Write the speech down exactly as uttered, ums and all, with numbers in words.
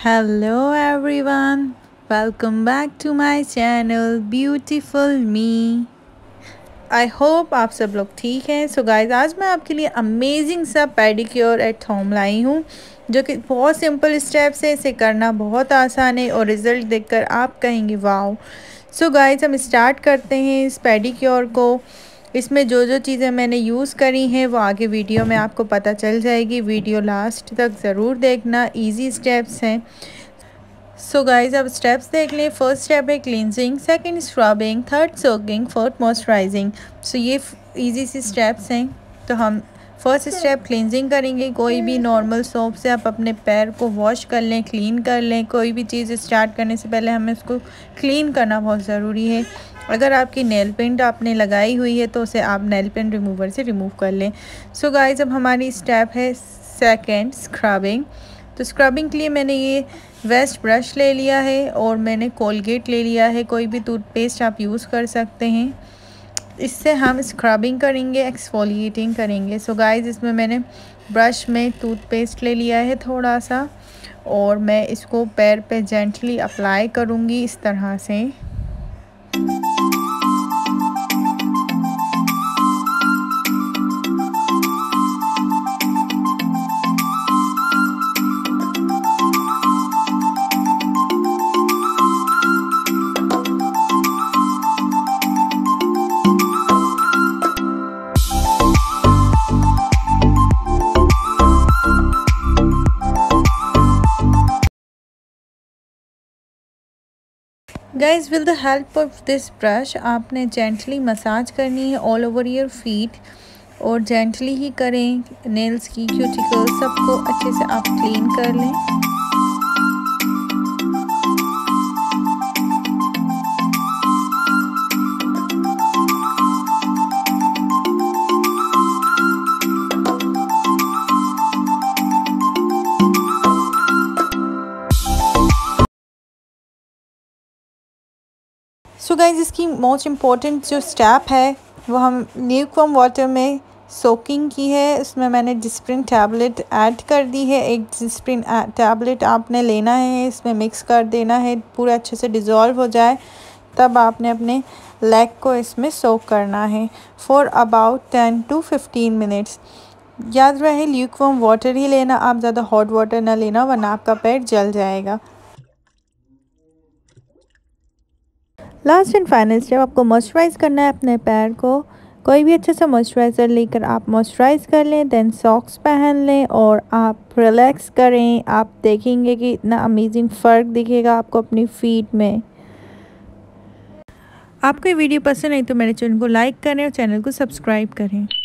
Hello everyone, welcome back to my channel Beautiful Me। I hope आप सब लोग ठीक हैं। सो गाइस, आज मैं आपके लिए अमेजिंग सा पेडिक्योर एट होम लाई हूँ जो कि बहुत सिंपल स्टेप्स है। इसे करना बहुत आसान है और रिज़ल्ट देखकर आप कहेंगे वाओ। सो गाइस, हम स्टार्ट करते हैं इस पेडिक्योर को। इसमें जो जो चीज़ें मैंने यूज़ करी हैं वो आगे वीडियो में आपको पता चल जाएगी। वीडियो लास्ट तक ज़रूर देखना, इजी स्टेप्स हैं। सो गाइज, अब स्टेप्स देख लें। फर्स्ट स्टेप है cleansing, second scrubbing, third soaking, fourth moisturising. So ये इजी सी स्टेप्स हैं। तो हम फर्स्ट स्टेप क्लींजिंग करेंगे। कोई भी नॉर्मल सोप से आप अपने पैर को वॉश कर लें, क्लीन कर लें। कोई भी चीज़ स्टार्ट करने से पहले हमें उसको क्लीन करना बहुत ज़रूरी है। अगर आपकी नेल पेंट आपने लगाई हुई है तो उसे आप नेल पेंट रिमूवर से रिमूव कर लें। सो गाइज, अब हमारी स्टेप है सेकेंड स्क्रबिंग। तो स्क्रबिंग के लिए मैंने ये वेस्ट ब्रश ले लिया है और मैंने कोलगेट ले लिया है। कोई भी टूथपेस्ट आप यूज़ कर सकते हैं। इससे हम स्क्रबिंग करेंगे, एक्सफोलिएटिंग करेंगे। सो गाइस, इसमें मैंने ब्रश में टूथपेस्ट ले लिया है थोड़ा सा और मैं इसको पैर पे जेंटली अप्लाई करूँगी इस तरह से। Guys, with the help of this brush आपने जेंटली मसाज करनी है ऑल ओवर योर फीट और जेंटली ही करें। नेल्स की क्यूटिकल सबको अच्छे से आप क्लीन कर लें। सो गाइज, इसकी मोस्ट इम्पॉर्टेंट जो स्टेप है वो हम ल्यूकवार्म वाटर में सोकिंग की है। उसमें मैंने डिस्प्रिन टैबलेट ऐड कर दी है। एक डिस्प्रिन टैबलेट आपने लेना है, इसमें मिक्स कर देना है, पूरा अच्छे से डिज़ोल्व हो जाए। तब आपने अपने लेग को इसमें सोक करना है for about ten to fifteen minutes. याद रहे ल्यूकवार्म वाटर ही लेना, आप ज़्यादा हॉट वाटर ना लेना वरना आपका पैर जल जाएगा। लास्ट एंड फाइनल स्टेप, आपको मॉइस्चराइज़ करना है अपने पैर को। कोई भी अच्छा सा मॉइस्चराइज़र लेकर आप मॉइस्चराइज़ कर लें, देन सॉक्स पहन लें और आप रिलैक्स करें। आप देखेंगे कि इतना अमेजिंग फ़र्क दिखेगा आपको अपनी फीट में। आपको ये वीडियो पसंद आई तो मेरे चैनल को लाइक करें और चैनल को सब्सक्राइब करें।